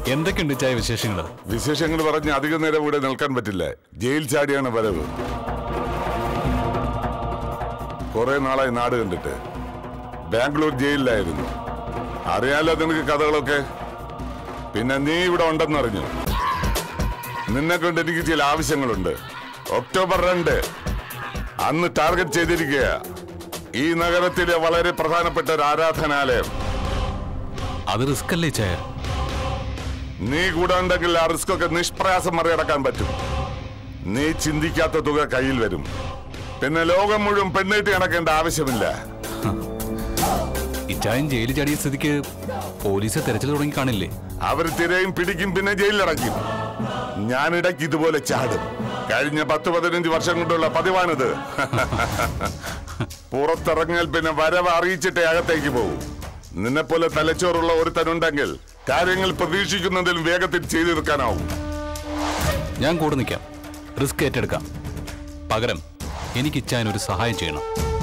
എന്തൊക്കെയുണ്ട് ചായ വിശേഷങ്ങൾ? വിശേഷങ്ങൾ പറഞ്ഞ് അധികം നേരം ഇവിടെ നിൽക്കാൻ പറ്റില്ല. ജയിൽ ചാടിയാണ് വരവ്. കുറെ നാളായി നാട് കണ്ടിട്ട്. ബാംഗ്ലൂർ ജയിലിലായിരുന്നു. അറിയാലോ നിനക്ക് കഥകളൊക്കെ. പിന്നെ നീ ഇവിടെ ഉണ്ടെന്നറിഞ്ഞു. നിന്നെ കൊണ്ട് എനിക്ക് ചില ആവശ്യങ്ങളുണ്ട്. ഒക്ടോബർ 2 അന്ന് ടാർഗറ്റ് ചെയ്തിരിക്കുക ഈ നഗരത്തിലെ വളരെ പ്രധാനപ്പെട്ട ഒരു ആരാധനാലയം. അത് റിസ്ക് അല്ലേ ചായ? നീ കൂടെ ഉണ്ടെങ്കിൽ ആ റിസ്ക് ഒക്കെ നിഷ്പ്രയാസം മറികടക്കാൻ പറ്റും. നീ ചിന്തിക്കാത്ത തുക കയ്യിൽ വരും. പിന്നെ ലോകം മുഴുവൻ പെണ്ണീട്ടി നടക്കേണ്ട ആവശ്യമില്ല. ഇച്ചായൻ ജയിലിൽ ചാടിയ സ്ഥിതിക്ക് പോലീസ് തെരച്ചിൽ തുടങ്ങി കാണില്ലേ? അവർ തിരയും പിടിക്കും, പിന്നെ ജയിലിലടയ്ക്കും. ഞാനിടയ്ക്ക് ഇതുപോലെ ചാടും. കഴിഞ്ഞ 10-15 വർഷം കൊണ്ടുള്ള പതിവാണിത്. പുറത്തിറങ്ങിയാൽ പിന്നെ വരവ് അറിയിച്ചിട്ടേ അകത്തേക്ക് പോകും. നിന്നെപ്പോലെ തലച്ചോറുള്ള ഒരുത്തനുണ്ടെങ്കിൽ കാര്യങ്ങൾ പ്രതീക്ഷിക്കുന്നതിലും വേഗത്തിൽ ചെയ്തു തീർക്കാനാവും. ഞാൻ കൂടെ നിൽക്കാം, റിസ്ക് ഏറ്റെടുക്കാം. പകരം എനിക്ക് ഇച്ചായൻ ഒരു സഹായം ചെയ്യണം.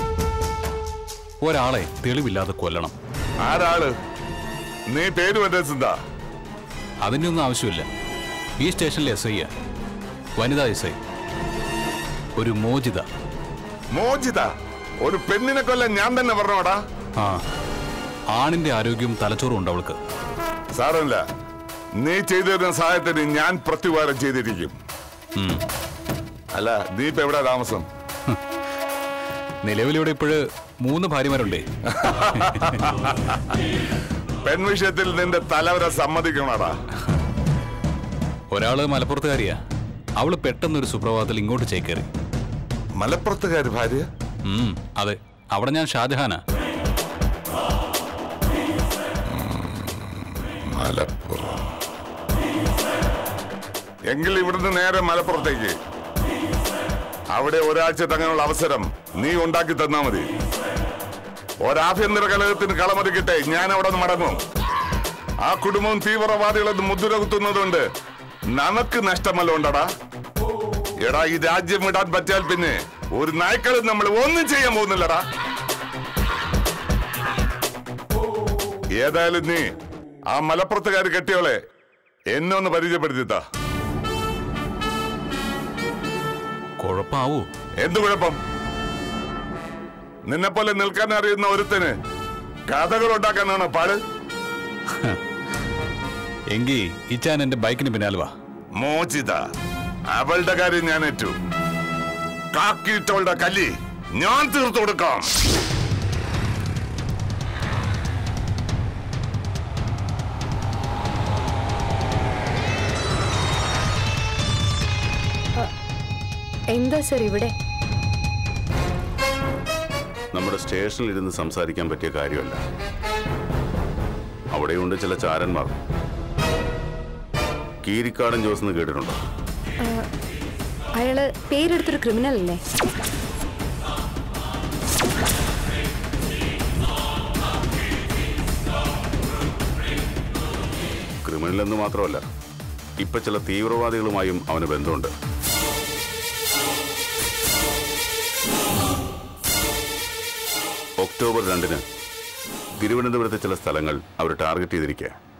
ഒരാളെ തെളിവില്ലാതെ കൊല്ലണം. ആരാള്? നീ പേര് എന്താ? അതിൻ്റെ ഒന്നും ആവശ്യമില്ല. ഈ സ്റ്റേഷനിലെ SI, വനിതാ SI, ഒരു മോചിത. മോചിത? ഒരു പെണ്ണിനെ കൊല്ലാൻ ഞാൻ തന്നെ പറഞ്ഞോടാ? ആ, ആണിന്റെ ആരോഗ്യവും തലച്ചോറും ഉണ്ട് അവൾക്ക്. സാരമില്ല, നീ ചെയ്തു തരുന്ന സഹായത്തിന് ഞാൻ പ്രത്യുപകാരം ചെയ്തിരിക്കും. അല്ല, നീ ഇപ്പൊ എവിടെ താമസം? നിലവിലിവിടെ ഇപ്പോഴ് 3 ഭാര്യമാരുണ്ടേ. പെൺവിഷയത്തിൽ നിന്റെ തലവരെ സമ്മതിക്കണടാ. ഒരാള് മലപ്പുറത്തുകാരിയാ. അവള് പെട്ടെന്നൊരു സുപ്രഭാതത്തിൽ ഇങ്ങോട്ട് ചേക്കേറി. മലപ്പുറത്തുകാരി ഭാര്യ? അതെ, അവിടെ ഞാൻ ഷാജഹാനാ. മലപ്പുറം എങ്കിൽ ഇവിടുന്ന് നേരെ മലപ്പുറത്തേക്ക്. അവിടെ ഒരാഴ്ച തങ്ങാനുള്ള അവസരം നീ ഉണ്ടാക്കി തന്നാ മതി. ഒരാഭ്യന്തര കലഹത്തിന് കളമൊരുക്കിട്ടെ ഞാൻ അവിടെ നിന്ന് മടങ്ങും. ആ കുടുംബവും തീവ്രവാദികളെന്ന് മുദ്ര കുത്തുന്നതുകൊണ്ട് നമുക്ക് നഷ്ടമല്ല ഉണ്ടടാ. എടാ, ഈ രാജ്യം വിടാൻ പറ്റിയാൽ പിന്നെ ഒരു നായ്ക്കളും നമ്മൾ ഒന്നും ചെയ്യാൻ പോകുന്നില്ലടാ. ഏതായാലും നീ ആ മലപ്പുറത്തുകാർ കെട്ടിയോളെ എന്നെ ഒന്ന് പരിചയപ്പെടുത്തിത്താ. കുഴപ്പാവൂ? എന്ത് കുഴപ്പം? നിന്നെ പോലെ നിൽക്കാൻ അറിയുന്ന ഒരുത്തന് കഥകൾ ഉണ്ടാക്കാനാണോ പാട്? എങ്കി ഇച്ചാൻ എന്റെ ബൈക്കിന് പിന്നാലെ വാ. മോചിത, അവളുടെ കാര്യം ഞാൻ ഏറ്റു. കാക്കിയിട്ടവളുടെ കല്ലി ഞാൻ തീർത്തു കൊടുക്കാം. എന്താ സർ ഇവിടെ? നമ്മുടെ സ്റ്റേഷനിൽ ഇരുന്ന് സംസാരിക്കാൻ പറ്റിയ കാര്യമല്ല. അവിടെയുണ്ട് ചില ചാരന്മാർ. കീരിക്കാടൻ ജോസ് എന്ന് കേട്ടിട്ടുണ്ടോ? അയാള് പേരെടുത്തൊരു ക്രിമിനൽ അല്ലേ? ക്രിമിനൽ എന്ന് മാത്രമല്ല, ഇപ്പൊ ചില തീവ്രവാദികളുമായും അവന് ബന്ധമുണ്ട്. ഒക്ടോബർ 2 തിരുവനന്തപുരത്തെ ചില സ്ഥലങ്ങൾ അവർ ടാർഗറ്റ് ചെയ്തിരിക്കുക.